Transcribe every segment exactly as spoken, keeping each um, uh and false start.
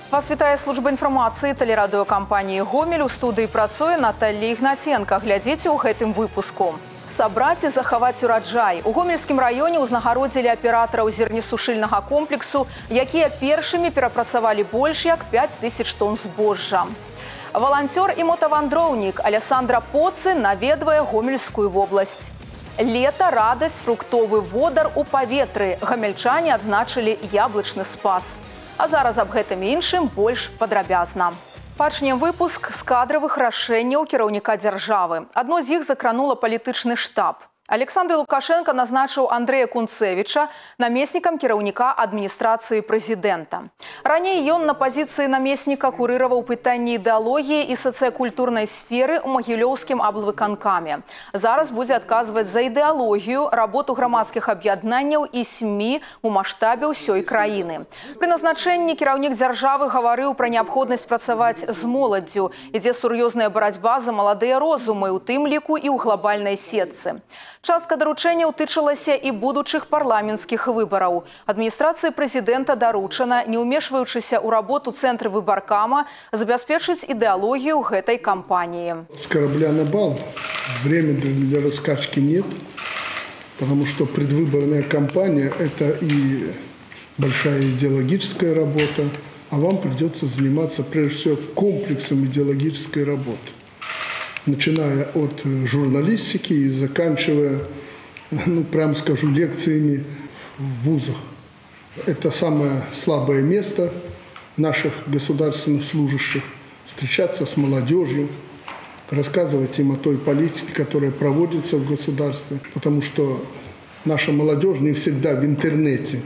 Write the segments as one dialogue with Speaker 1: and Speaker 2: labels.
Speaker 1: Вас вітае служба інфармацыі тэлерадыёкампаніі «Гомель». У студыі працуе Наталья Ігнаценка. Глядзіце ў гэтым выпуску. Сабраць і захаваць ураджай. У Гомельскім раёне ўзнагародзілі аператараў зернесушыльнага комплексу, якія першымі перапрацавалі больш як пяць тысяч тонн збожжа. Валанцёр і мотавандроўнік Александра Поцы наведвае Гомельскую вобласць. Лето, радасць, фруктовы водар у паветры. Гамельчане адзначылі яблычны спас. А зараз аб гэтым і іншым больш падрабязна. Пачнем выпуск з кадравых рашэнняў кіраўніка дзяржавы. Адно з іх закранула палітычны штаб. Александр Лукашенко назначыў Андрэя Кунцевіча намеснікам кіраўніка адміністрацыі прэзідэнта. Раней ён на пазіцыі намесніка курыраваў пытанні ідэалогіі і сацыякультурнай сферы ў Магілёўскім аблвыканкаме. Зараз будзе адказваць за ідэалогію, работу грамадскіх аб'яднанняў і СМІ у маштабе ўсёй краіны. Пры назначэнні кіраўнік дзяржавы гаварыў пра неабходнасць працаваць з моладдзю. Ідзе сур'ёзная барацьба за маладыя розумы, у тым ліку і ў глобальнай сетцы. Частка даручэнняў тычылася і будучых парламенцкіх выбараў. Адміністрацыі прэзідэнта даручана, не ўмешваючыся ў работу цэнтры выбаркама, забяспечыць ідэалогію гэтай кампаніі.
Speaker 2: С корабля на бал времени для раскачки нет, потому что предвыборная кампания – это и большая идеологическая работа, а вам придется заниматься прежде всего комплексом идеологической работы, начиная от журналистики и заканчивая, ну, прямо скажу, лекциями в вузах. Это самое слабое место наших государственных служащих – встречаться с молодежью, рассказывать им о той политике, которая проводится в государстве, потому что наша молодежь не всегда в интернете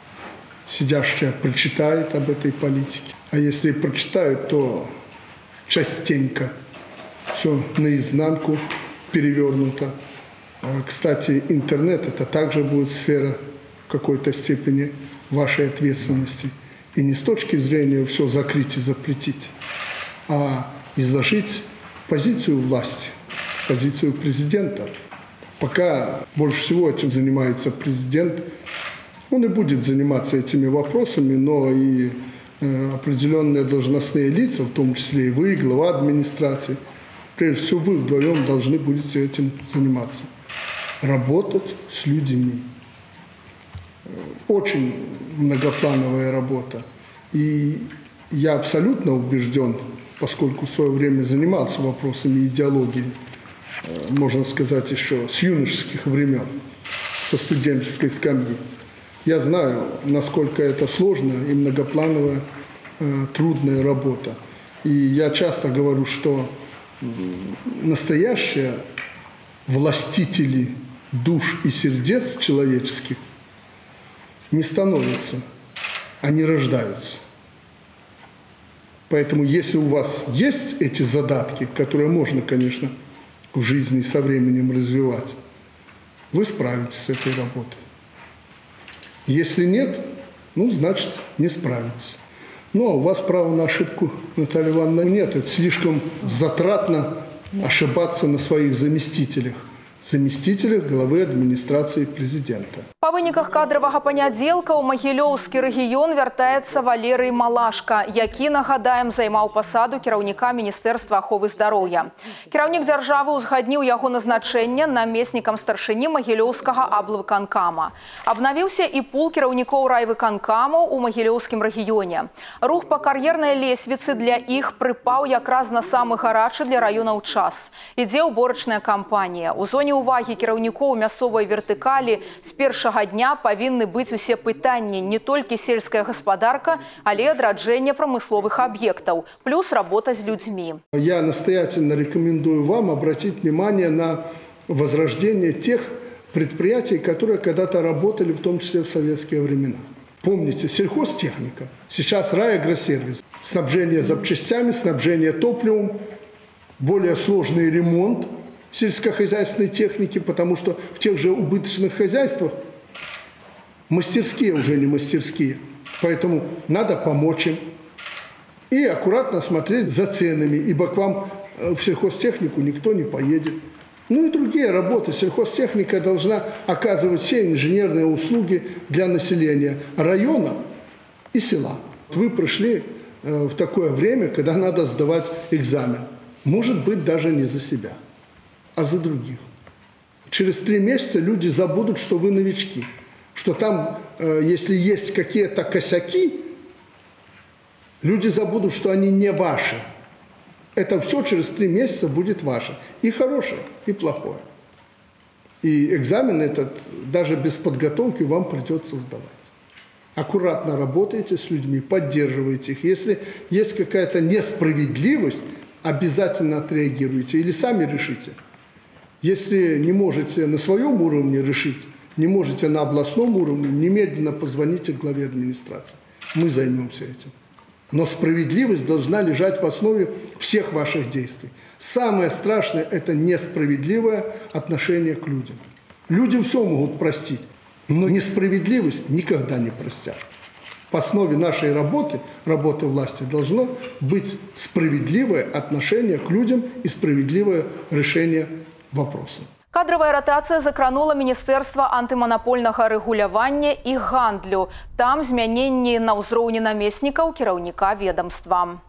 Speaker 2: сидящая прочитает об этой политике. А если прочитают, то частенько все наизнанку перевернуто. Кстати, интернет – это также будет сфера в какой-то степени вашей ответственности. И не с точки зрения все закрыть и запретить, а изложить позицию власти, позицию президента. Пока больше всего этим занимается президент, он и будет заниматься этими вопросами, но и определенные должностные лица, в том числе и вы, глава администрации, прежде всего, вы вдвоем должны будете этим заниматься. Работать с людьми. Очень многоплановая работа. И я абсолютно убежден, поскольку в свое время занимался вопросами идеологии, можно сказать, еще с юношеских времен, со студенческой скамьи. Я знаю, насколько это сложная и многоплановая, трудная работа. И я часто говорю, что настоящие властители душ и сердец человеческих не становятся, они рождаются. Поэтому если у вас есть эти задатки, которые можно, конечно, в жизни со временем развивать, вы справитесь с этой работой. Если нет, ну, значит, не справитесь. Но у вас права на ошибку, Наталья Ивановна, нет. Это слишком затратно ошибаться на своих заместителях. Заместителях главы адміністрацыі прэзідэнта.
Speaker 1: Па выніках кадравага панядзелка ў Магілёўскі рэгіён вяртаецца Валерый Малашка, які, нагадаем, займаў пасаду кіраўніка Міністэрства аховы здароўя. Кіраўнік дзяржавы ўзгадніў яго назначэнне намеснікам старшыні Магілёўскага аблвыканкама. Абнавіўся і пул кіраўнікоў райвыканкамаў у Магілёўскім рэгіёне. Рух па кар'ернай лесвіцы для іх прыпаў якраз на самы гарачы для раёнаў час. Ідзе ўборачная кампанія. У зоне увагі кіраўнікоў мясцовай вертыкалі з першага дня павінны быць усе пытанні, не толькі сельская гаспадарка, але і адраджэнне прамысловых аб'ектаў, плюс работа з людзьмі.
Speaker 2: Я настоятельно рекомендую вам обратить внимание на возрождение тех предприятий, которые когда-то работали, в том числе в советские времена. Помните, сельхозтехника, сейчас райагросервис, снабжение запчастями, снабжение топливом, более сложный ремонт сельскохозяйственной техники, потому что в тех же убыточных хозяйствах мастерские уже не мастерские. Поэтому надо помочь им и аккуратно смотреть за ценами, ибо к вам в сельхозтехнику никто не поедет. Ну и другие работы. Сельхозтехника должна оказывать все инженерные услуги для населения района и села. Вы пришли в такое время, когда надо сдавать экзамен. Может быть, даже не за себя, а за других. Через три месяца люди забудут, что вы новички. Что там, если есть какие-то косяки, люди забудут, что они не ваши. Это все через три месяца будет ваше. И хорошее, и плохое. И экзамен этот даже без подготовки вам придется сдавать. Аккуратно работайте с людьми, поддерживайте их. Если есть какая-то несправедливость, обязательно отреагируйте или сами решите. Если не можете на своем уровне решить, не можете на областном уровне, немедленно позвоните главе администрации. Мы займемся этим. Но справедливость должна лежать в основе всех ваших действий. Самое страшное – это несправедливое отношение к людям. Людям все могут простить, но несправедливость никогда не простят. В основе нашей работы, работы власти, должно быть справедливое отношение к людям и справедливое решение вопроса.
Speaker 1: Кадровая ротация закранула Міністэрства антыманапольнага рэгулявання і гандлю. Там змяненні на ўзроўні намеснікаў кіраўніка ведомства.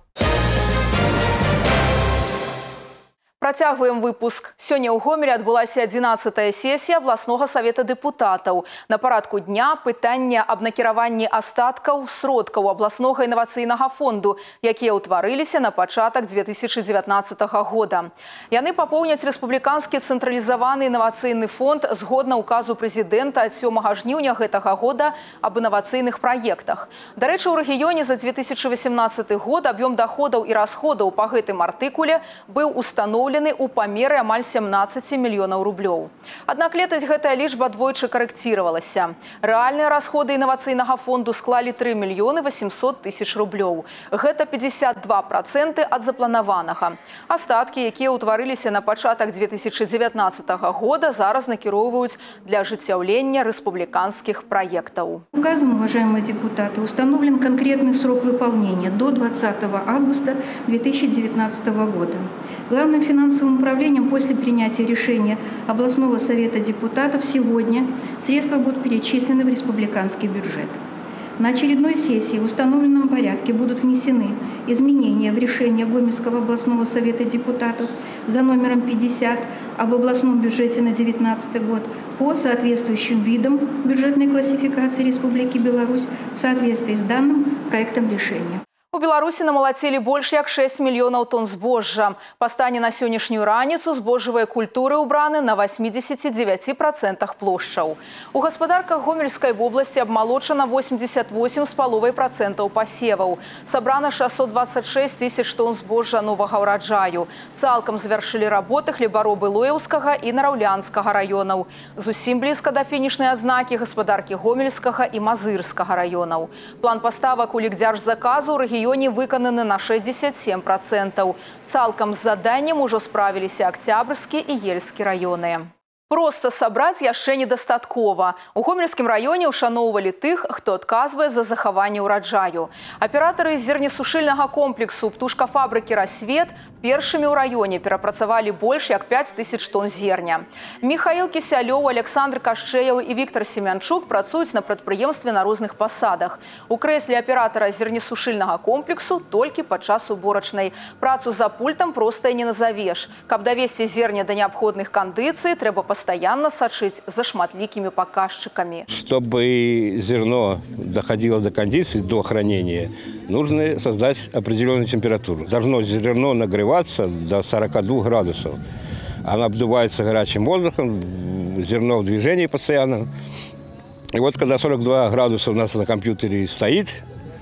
Speaker 1: Працягваем выпуск. Сёння ў Гомелі адбылася адзінаццатая сесія абласнога савета дэпутатаў. На парадку дня пытанне аб накіраванні астаткаў сродкаў абласнога інавацыйнага фонду, якія ўтварыліся на пачатак две тысячи дзевятнаццатага года. Яны папоўняць рэспубліканскі цэнтралізаваны інавацыйны фонд згодна указу прэзідэнта ад сёмага жніўня гэтага года аб інавацыйных праектах. Дарэчы, у рэгіёне за две тысячи васемнаццаты год аб'ём даходаў і расходаў па гэтым артыкуле быў устаноўлены у памеры амаль семнаццаці мільёнаў рублёў. Аднак летась гэтая лічба двойчы карэкціравалася. Рэальныя расходы інавацыйнага фонду склалі тры мільёны васемсот тысяч рублёў. Гэта пятьдесят два проценты ад запланаванага. Астаткі, якія ўтварыліся на пачатак две тысячи девятнадцатага года, зараз накіроўваюць для ажыццяўлення рэспубліканскіх праектаў.
Speaker 3: Указом, уважаемые депутаты, установлен конкретный срок выполнения до двадцатого августа две тысячи девятнадцатого года. Главным финансовым управлением после принятия решения областного совета депутатов сегодня средства будут перечислены в республиканский бюджет. На очередной сессии в установленном порядке будут внесены изменения в решение Гомельского областного совета депутатов за номером пятьдесят об областном бюджете на две тысячи девятнадцатый год по соответствующим видам бюджетной классификации Республики Беларусь в соответствии с данным проектом решения.
Speaker 1: У Беларусі намалацілі больш як шэсць мільёнаў тонн збожжа. Па стане на сённяшнюю раніцу збожжавыя культуры ўбраны на восьмидесяти девяти процентах плошчаў. У гаспадарках Гомельскай вобласці абмалочана восемьдесят восемь з паловай процентаў пасеваў. Сабрана шестьсот двадцать шесть тысяч тонн збожжа новага ўраджаю. Цалкам завяршылі работы хлебаробы Лоеўскага і Нараўлянскага раёнаў. Зусім блізка да фінішнай адзнакі гаспадаркі Гомельскага і Мазырскага раёнаў. План паставак у лікдзяржзаказу ў рэгіёне выкананы на шестьдесят семь процентов. Цалкам з заданнем ужо справіліся Октябрьскі і Ельскі раёны. Просто сабраць яшчэ недастаткова. У Гомельскім раёне ушаноўвалі тых, хто адказвае за захаванне ўраджаю. Аператары зернесушыльнага комплексу птушкафабрыкі «Рассвет» першымі ў раёне перапрацавалі больш як пять тысяч тонн зерня. Михаил Кісялёў, Александр Кашчэяў і Віктор Семянчук працуюць на прадпрыемстве на розных пасадах. У крэсле аператара зернесушыльнага комплексу толькі падчас уборачнай. Працу за пультам проста і не назавеш. Каб давесці зерня да неабходных кандыцый, трэба постоянно сочить за шматликими показчиками.
Speaker 4: Чтобы зерно доходило до кондиции, до хранения, нужно создать определенную температуру. Должно зерно нагреваться до сорока двух градусов. Оно обдувается горячим воздухом, зерно в движении постоянно. И вот когда сорок два градуса у нас на компьютере стоит,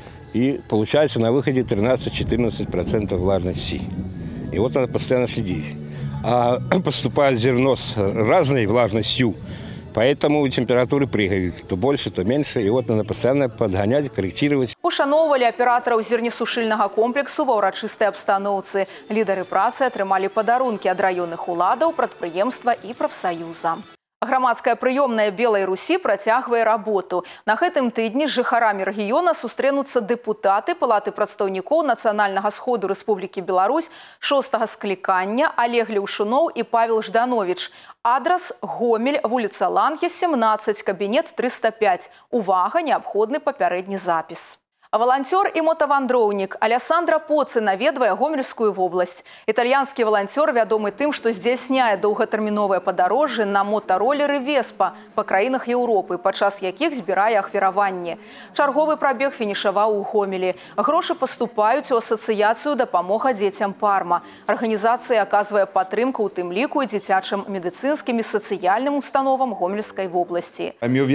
Speaker 4: и получается на выходе тринадцать-четырнадцать процентов влажности. И вот надо постоянно следить. А поступает зерно с разной влажностью, поэтому температуры прыгают то больше, то меньше. И вот надо постоянно подгонять, корректировать.
Speaker 1: Ушаноўвалі аператараў зернесушыльнага комплексу ва ўрачыстай абстаноўцы. Лідары працы атрымалі падарункі ад раённых уладаў, прадпрыемства і прафсаюза. Грамадская прыёмная Белай Русі працягвае работу. На гэтым тыдні з жыхарамі рэгіёна сустрэнуцца дэпутаты Палаты прадстаўнікоў Нацыянальнага сходу Рэспублікі Беларусь шостага склікання Олег Леўшуноў і Павел Жданович. Адрас Гомель, вуліца Ланге, семнадцать, кабінет триста пять. Увага, неабходны папярэдні запіс. А волонтер и мотовандроўнік Александра Поцы наведвае Гомельскую вобласць. Італьянскі волонтер вядомы тым, што здзяйсняе доўгатэрміновыя падарожжы на мотаролеры Веспа па краінах Еўропы, падчас якіх збірае ахвяраванні. Чарговы прабег фінішаваў у Гомелі. Грошы паступаюць у асацыяцыю «Дапамога дзецям Парма». Арганізацыя аказвае падтрымку ў тым ліку і дзіцячым медыцынскім і сацыяльным установам Гомельскай вобласці.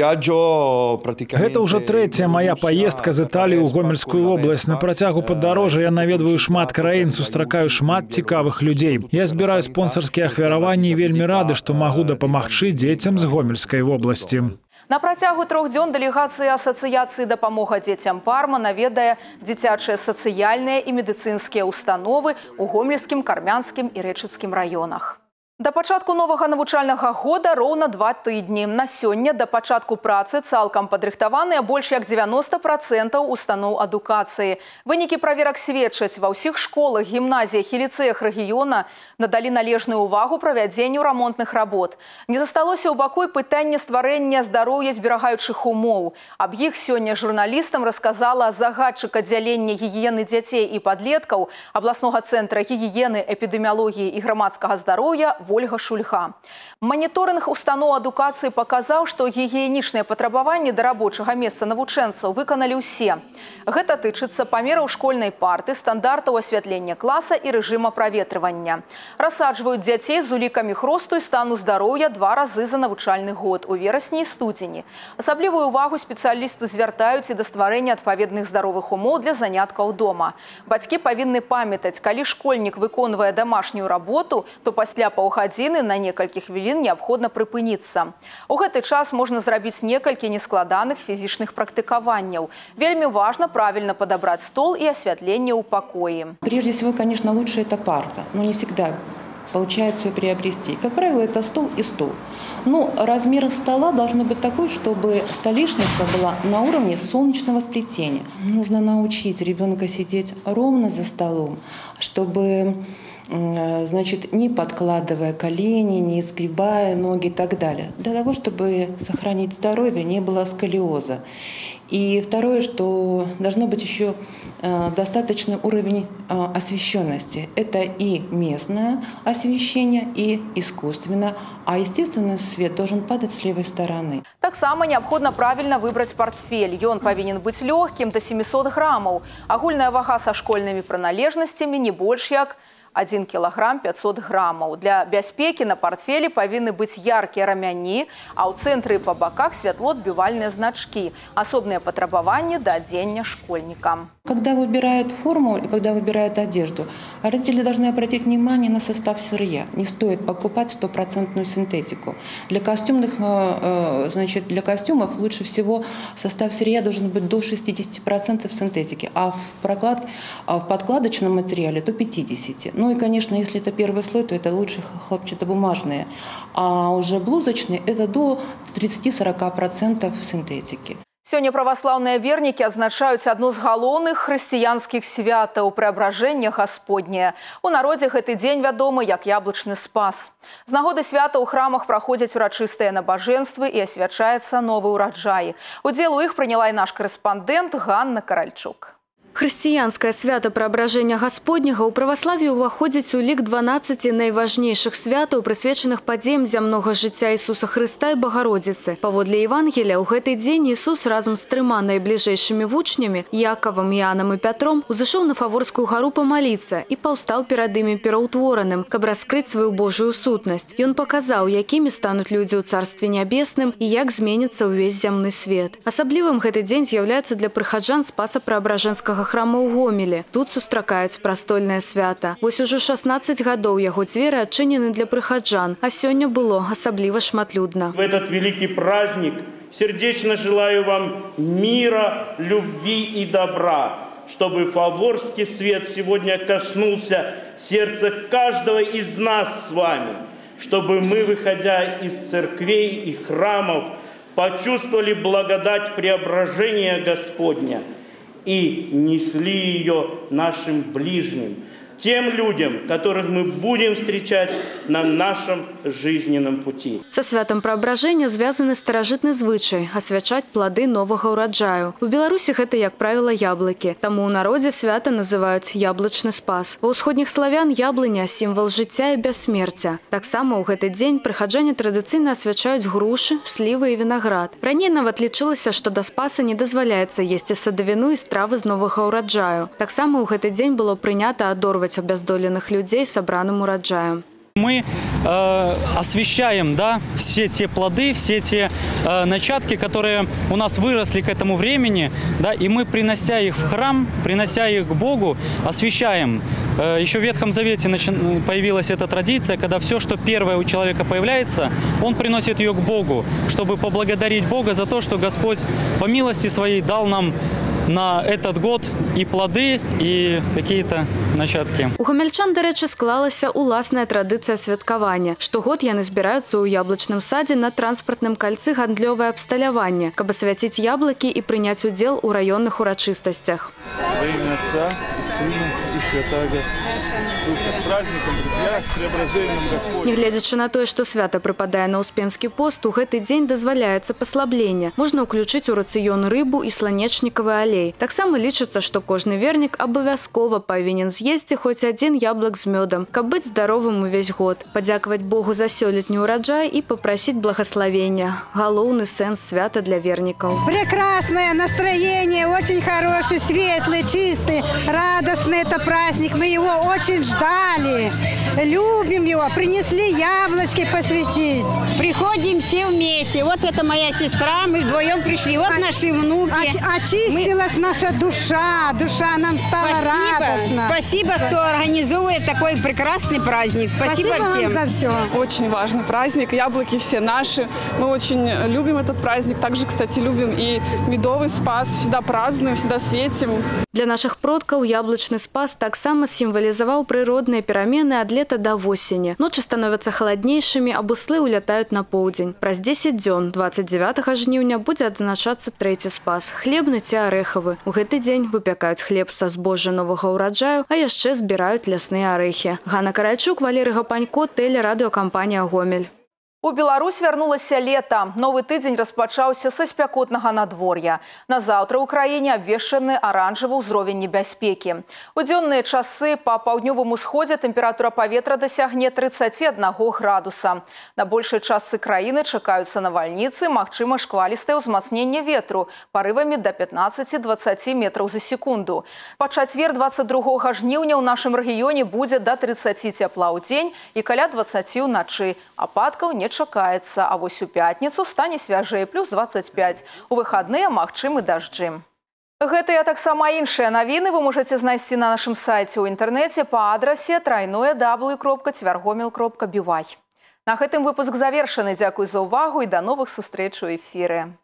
Speaker 5: Гэта ўжо трэцяя моя паездка з Італіі у Гомельскую область. На працягу падарожжа я наведваю шмат краін, сустракаю шмат цікавых людзей. Я збіраю спонсарскія ахвяраванні і вельмі рады, што магу дапамагчы дзецям з Гомельскай вобласці.
Speaker 1: На працягу трох дзён дэлегацыя асацыяцыі «Дапамога дзецям Парма» наведае дзіцячыя сацыяльныя і медыцынскія установы ў Гомельскім, Кармянскім і Рэчыцкім раёнах. Да пачатку новага навучальнага года роўна два тыдні. На сёння да пачатку працы цалкам падрыхтаваныя больш як дзевяноста працэнтаў устаноў адукацыі. Вынікі праверак сведчаць, ва ўсіх школах, гімназіях і ліцэях рэгіёна надалі належную ўвагу правядзенню рамонтных работ. Не засталося ў баку і пытанне стварэння здароўя зберагаючых умоў. Аб іх сёння журналістам расказала загадчык аддзялення гігіены дзяцей і падлеткаў абласнога цэнтра гігіены, эпідэміялогіі і грамадскага здароўя Ольга Шульга. Маніторынг устаноў адукацыі паказаў, што гігіенічныя патрабаванні да рабочага месца навучэнцаў выканалі ўсе. Гэта тычыцца памераў школьнай парты, стандартаў асвятлення класа і рэжыма праветрывання. Рассаджваюць дзяцей з улікамі хросту і стану здароўя два разы за навучальны год у верасні і студзені. Асаблівую ўвагу спецыялісты звяртаюць і да стварэння адпаведных здаровых умоў для заняткаў дома. Бацькі павінны памятаць, калі школьнік выконвае дамашнюю работу, то пасля паўгадзіны на некалькі хвілін неабходна прыпыніцца. У гэты час можна зрабіць некалькі нескладаных фізічных практыкаванняў. Вельмі важна правильно подобрать стол и осветление у покоя.
Speaker 6: Прежде всего, конечно, лучше это парта, но не всегда получается ее приобрести. Как правило, это стол и стул. Но размер стола должен быть такой, чтобы столешница была на уровне солнечного сплетения. Нужно научить ребенка сидеть ровно за столом, чтобы, значит, не подкладывая колени, не изгибая ноги и так далее. Для того, чтобы сохранить здоровье, не было сколиоза. И второе, что должно быть еще достаточный уровень освещенности. Это и местное освещение, и искусственное. А естественный свет должен падать с левой стороны.
Speaker 1: Так само необходимо правильно выбрать портфель. Он повинен быть легким, до семисот граммов. Агульная вага со школьными принадлежностями не больше, как один килограмм пятьсот граммов. Для бяспеки на портфеле повинны быть яркие рамяни, а у центра и по боках светло-отбивальные значки. Особые потребования до одения школьникам.
Speaker 6: Когда выбирают форму, когда выбирают одежду, родители должны обратить внимание на состав сырья. Не стоит покупать стопроцентную синтетику. Для костюмных, значит, для костюмов лучше всего состав сырья должен быть до шестидесяти процентов синтетики, а в, проклад, а в подкладочном материале до пятидесяти процентов. Ну и, конечно, если это первый слой, то это лучше хлопчатобумажные, а уже блузочные – это до тридцати-сорока процентов синтетики.
Speaker 1: Сёння праваслаўныя вернікі адзначаюць адно з галоўных хрысціянскіх святаў – Преображення Господне. У народзе гэты дзень вядомы як яблычны спас. З нагоды свята ў храмах праходзяць урачыстыя набажэнствы і асвячаецца новы ўраджай. Удзел у іх прыняла і наш корэспандэнт Ганна Каральчук.
Speaker 7: Хрысціянскае свята Преображення Господняга ў праваславі ўваходзіць у лік дванаццаці найважнейшых святаў, прысвечаных падзеям зямнога жыцця Ісуса Хрыста і Багародзіцы. Паводле Евангелія, ў гэты дзень Ісус разам з трыма найбліжэйшымі вучнямі – Якавам, Іанам і Пятром – узышоў на Фаворскую гару памаліцца і паўстаў перад імі пераўтвораным, каб раскрыць сваю Божую сутнасць. Ён паказаў, якімі стануць людзі ў Царстве Нябесным і як зменіцца ўвесь зямны свет. Асаблівым гэты дзень з'яўляецца для прыхаджан Спаса Преображэнскага храма ў Гомелі. Тут сустракаюць прастольнае свята. Вось ужо шаснаццаць гадоў яго дзверы адчынены для прыхаджан, а сёння было асабліва шматлюдна.
Speaker 8: В этот великий праздник сердечно желаю вам мира, любви и добра, чтобы фаворский свет сегодня коснулся сердца каждого из нас с вами, чтобы мы, выходя из церквей и храмов, почувствовали благодать преображения Господня и несли ее нашим ближним. тем людям, которых мы будем встречать на нашем жизненном пути.
Speaker 7: Со святом Преображения звязаны старажытны звычай асвячаць плоды нового урожаю. У Беларуси это, как правило, яблоки. Тому у народе свято называют яблочный спас. У усходних славян яблыня – символ життя и бессмертия. Так само у этот день прихожане традиционно освячают груши, сливы и виноград. Ранее нават лічылася, что до спаса не дозволяется есть садовину и стравы з нового урожаю. Так само у этот день было принято одорвать обездоленных людей собранным урожаем.
Speaker 9: Мы э, освещаем, да, все те плоды, все те э, начатки, которые у нас выросли к этому времени, да, и мы, принося их в храм, принося их к Богу, освещаем. Э, еще в Ветхом Завете появилась эта традиция, когда все, что первое у человека появляется, он приносит ее к Богу, чтобы поблагодарить Бога за то, что Господь по милости своей дал нам на этот год и плоды, и какие-то начатки.
Speaker 7: У гомельчан, до речі, склалася уласная традиция святкавання. Штогод яны збіраюцца ў яблычным садзе на транспартным кальцы гандлёвае абсталяванне, каб асвяціць яблыкі і прыняць удзел у раённых урачыстасцях.
Speaker 10: Во имя Отца и Сына и Святаго Духа. С праздником, друзья, с преображением Господним.
Speaker 7: Нягледзячы на тое, што свята прыпадае на Успенскі пост, у гэты дзень дазваляецца паслабленне. Можна ўключыць у рацыён рыбу і сланечнікавы алей. Таксама лічыцца, што кожны вернік абавязкова павінен з'есці хоць адзін яблык з мёдам, каб быць здаровым увесь год, падзякаваць Богу за сёлетні ўраджай і папрасіць благословення. Галоўны сэнс свята для вернікаў.
Speaker 11: Прекрасное настроение, очень хороший, светлый, чистый, радостный это праздник. Мы его очень ждали, любим его, принесли яблочки посвятить.
Speaker 12: Приходим все вместе. Вот это моя сестра, мы вдвоем пришли. Вот наши внуки.
Speaker 11: Очистилась наша душа, душа нам стала радостна.
Speaker 12: Спасибо, кто организует такой прекрасный праздник. Спасибо,
Speaker 11: Спасибо
Speaker 12: всем.
Speaker 11: вам за все.
Speaker 13: Очень важный праздник. Яблоки все наши. Мы очень любим этот праздник. Также, кстати, любим и медовый спас. Всегда празднуем, всегда светим.
Speaker 7: Для наших продкаў яблычны спас таксама сімвалізаваў прыродныя перамены ад лета да восені. Ночы становяцца халаднейшымі, а буслы улятаюць на поўдзень. Праз дзесяць дзён, двадцать девятого жніўня, будзе адзначацца трэці спас – хлебны ці арэхавы. У гэты дзень выпякаюць хлеб са збожжа новага ўраджаю, а яшчэ збіраюць лясныя арэхі. Ганна Каральчук, Валерий Гапанько, тэлерадыёкампанія «Гомель».
Speaker 1: У Беларусь вярнулася лета. Новы тыдзень распачаўся са спякотнага надвор'я. Назаўтра ў краіне абвешчаны аранжавы ўзровень небяспекі. У дзённыя часы па паўднёвым усходзе тэмпература паветра дасягне тридцати одного градуса. На большай частцы краіны чакаюцца навальніцы, магчыма шквалістае ўзмацненне ветру парывамі да пятнадцати двадцати метраў за секунду. Па чацвер двадцать другога жніўня ў нашым рэгіёне будзе да тридцати цяпла ў дзень і каля двадцати ўначы. Ападкаў не чакаецца, а вось у пятніцу стане свяжэй плюс двадцать пять. У выхадныя магчымы дажджы. Гэтыя таксама іншыя навіны вы можаце знайсці на нашым сайце ў інтэрнэце па адрасе трайное дабл ю кропка цвяргомел кропка би вай. На гэтым выпуск завершаны. Дзякуй за ўвагу і да новых сустрэч у эфіры.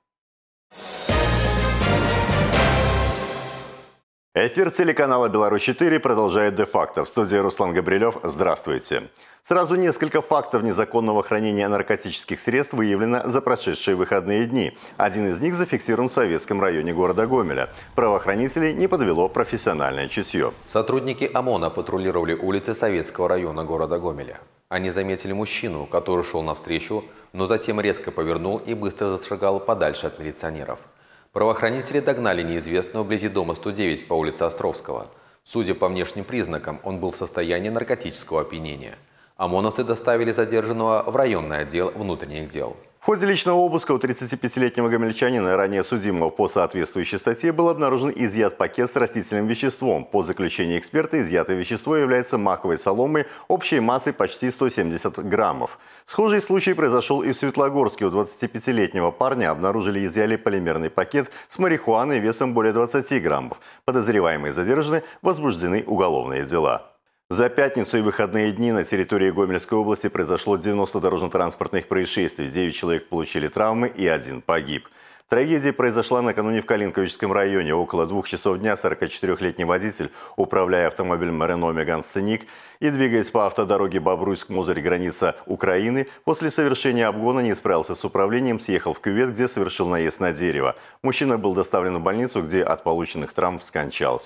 Speaker 14: Эфир телеканала «Беларусь четыре» продолжает де-факто. В студии Руслан Габрилев. Здравствуйте. Сразу несколько фактов незаконного хранения наркотических средств выявлено за прошедшие выходные дни. Один из них зафиксирован в Советском районе города Гомеля. Правоохранителей не подвело профессиональное чутье.
Speaker 15: Сотрудники ОМОНа патрулировали улицы Советского района города Гомеля. Они заметили мужчину, который шел навстречу, но затем резко повернул и быстро зашагал подальше от милиционеров. Правоохранители догнали неизвестного вблизи дома сто девять по улице Островского. Судя по внешним признакам, он был в состоянии наркотического опьянения. ОМОНовцы доставили задержанного в районный отдел внутренних дел.
Speaker 14: В ходе личного обыска у тридцатипятилетнего гомельчанина, ранее судимого по соответствующей статье, был обнаружен изъят пакет с растительным веществом. По заключению эксперта, изъятое вещество является маковой соломой общей массой почти сто семьдесят граммов. Схожий случай произошел и в Светлогорске. У двадцатипятилетнего парня обнаружили и изъяли полимерный пакет с марихуаной весом более двадцати граммов. Подозреваемые задержаны, возбуждены уголовные дела. За пятницу и выходные дни на территории Гомельской области произошло девяносто дорожно-транспортных происшествий. девять человек получили травмы и один погиб. Трагедия произошла накануне в Калинковичском районе. Около двух часов дня сорокачетырёхлетний водитель, управляя автомобилем Renault Megane Scenic и двигаясь по автодороге Бобруйск-Мозырь, граница Украины, после совершения обгона не справился с управлением, съехал в кювет, где совершил наезд на дерево. Мужчина был доставлен в больницу, где от полученных травм скончался.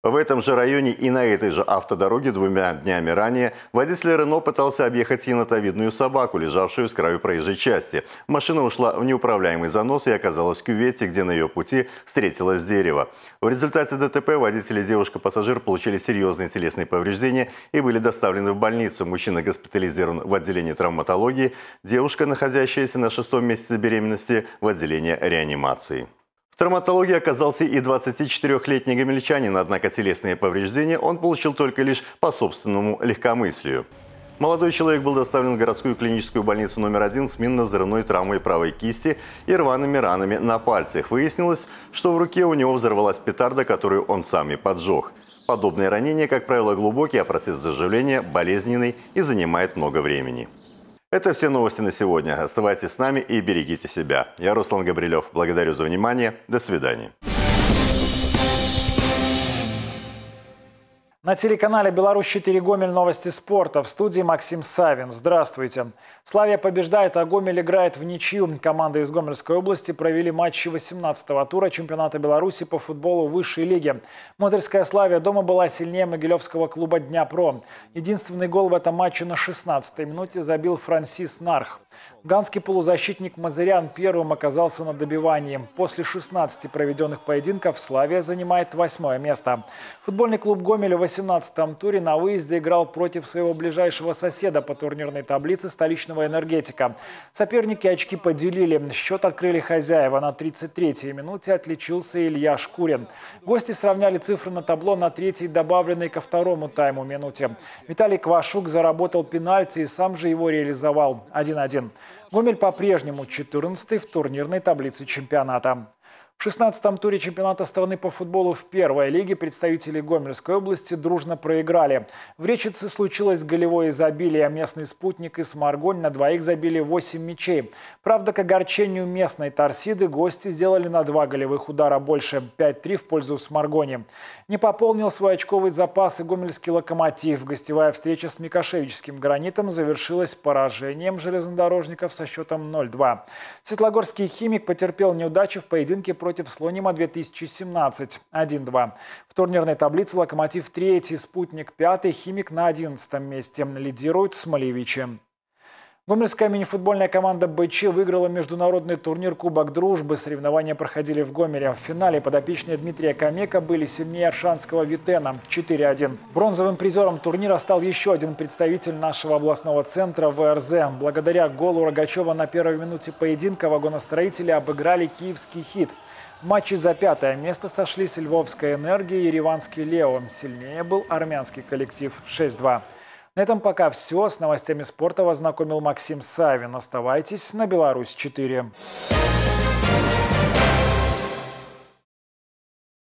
Speaker 14: В этом же районе и на этой же автодороге двумя днями ранее водитель Рено пытался объехать енотовидную собаку, лежавшую с краю проезжей части. Машина ушла в неуправляемый занос и оказалась в кювете, где на ее пути встретилось дерево. В результате ДТП водитель и девушка-пассажир получили серьезные телесные повреждения и были доставлены в больницу. Мужчина госпитализирован в отделении травматологии, девушка, находящаяся на шестом месяце беременности, в отделении реанимации. В травматологии оказался и двадцатичетырёхлетний гомельчанин, однако телесные повреждения он получил только лишь по собственному легкомыслию. Молодой человек был доставлен в городскую клиническую больницу номер один с минно-взрывной травмой правой кисти и рваными ранами на пальцах. Выяснилось, что в руке у него взорвалась петарда, которую он сам и поджег. Подобные ранения, как правило, глубокие, а процесс заживления болезненный и занимает много времени. Это все новости на сегодня. Оставайтесь с нами и берегите себя. Я Руслан Габрилев. Благодарю за внимание. До свидания.
Speaker 5: На телеканале «Беларусь четыре Гомель» новости спорта. В студии Максим Савин. Здравствуйте. Славия побеждает, а Гомель играет в ничью. Команды из Гомельской области провели матчи восемнадцатого тура чемпионата Беларуси по футболу высшей лиги. Модерская Славия дома была сильнее могилевского клуба «Дняпро». Единственный гол в этом матче на шестнадцатой минуте забил Франсис Нарх. Ганский полузащитник Мазырян первым оказался на добивании. После шестнадцати проведенных поединков Славия занимает восьмое место. Футбольный клуб Гомеля в восемнадцатом туре на выезде играл против своего ближайшего соседа по турнирной таблице столичного «Энергетика». Соперники очки поделили. Счет открыли хозяева. На тридцать третьей минуте отличился Илья Шкурин. Гости сравняли цифры на табло на третьей добавленной ко второму тайму минуте. Виталий Квашук заработал пенальти и сам же его реализовал. один-один. Гомель по-прежнему четырнадцатый в турнирной таблице чемпионата. В шестнадцатом туре чемпионата страны по футболу в первой лиге представители Гомельской области дружно проиграли. В Речице случилось голевое изобилие. Местный «Спутник» и «Сморгонь» на двоих забили восемь мячей. Правда, к огорчению местной «Торсиды» гости сделали на два голевых удара больше – пять-три в пользу «Сморгони». Не пополнил свой очковый запас и гомельский «Локомотив». Гостевая встреча с Микошевичским «Гранитом» завершилась поражением железнодорожников со счетом ноль-два. Светлогорский «Химик» потерпел неудачу в поединке против Слонима две тысячи семнадцать один-два. В турнирной таблице «Локомотив» третий, «Спутник» пятый, «Химик» на одиннадцатом месте. Лидирует Смолевичи. Гомельская мини-футбольная команда «БЧ» выиграла международный турнир «Кубок дружбы». Соревнования проходили в Гомеле. В финале подопечные Дмитрия Камека были сильнее аршанского «Витена» четыре-один. Бронзовым призером турнира стал еще один представитель нашего областного центра ВРЗ. Благодаря голу Рогачева на первой минуте поединка вагоностроители обыграли киевский «Хит». В матче за пятое место сошлись Львовская «Энергия» и Ереванский «Лео». Сильнее был армянский коллектив шесть-два. На этом пока все. С новостями спорта вас знакомил Максим Савин. Оставайтесь на «Беларусь четыре».